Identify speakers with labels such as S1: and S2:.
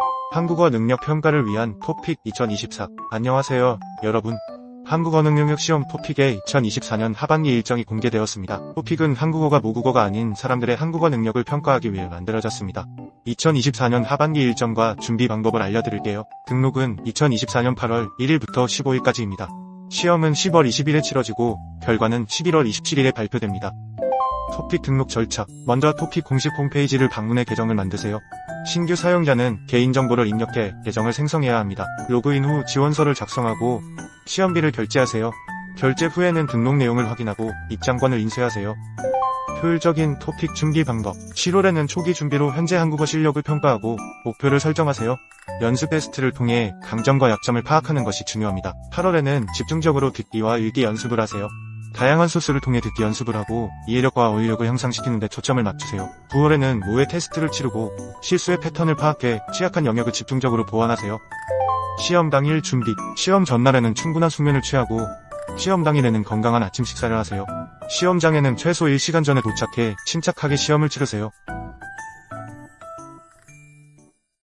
S1: 한국어 능력 평가를 위한 토픽 2024. 안녕하세요, 여러분. 한국어 능력 시험 토픽의 2024년 하반기 일정이 공개되었습니다. 토픽은 한국어가 모국어가 아닌 사람들의 한국어 능력을 평가하기 위해 만들어졌습니다. 2024년 하반기 일정과 준비 방법을 알려드릴게요. 등록은 2024년 8월 1일부터 15일까지입니다. 시험은 10월 20일에 치러지고 결과는 11월 27일에 발표됩니다. 토픽 등록 절차. 먼저 토픽 공식 홈페이지를 방문해 계정을 만드세요. 신규 사용자는 개인정보를 입력해 계정을 생성해야 합니다. 로그인 후 지원서를 작성하고 시험비를 결제하세요. 결제 후에는 등록 내용을 확인하고 입장권을 인쇄하세요. 효율적인 토픽 준비 방법. 7월에는 초기 준비로 현재 한국어 실력을 평가하고 목표를 설정하세요. 연습 테스트를 통해 강점과 약점을 파악하는 것이 중요합니다. 8월에는 집중적으로 듣기와 읽기 연습을 하세요. 다양한 소스를 통해 듣기 연습을 하고 이해력과 어휘력을 향상시키는 데 초점을 맞추세요. 9월에는 모의 테스트를 치르고 실수의 패턴을 파악해 취약한 영역을 집중적으로 보완하세요. 시험 당일 준비. 시험 전날에는 충분한 숙면을 취하고 시험 당일에는 건강한 아침 식사를 하세요. 시험장에는 최소 1시간 전에 도착해 침착하게 시험을 치르세요.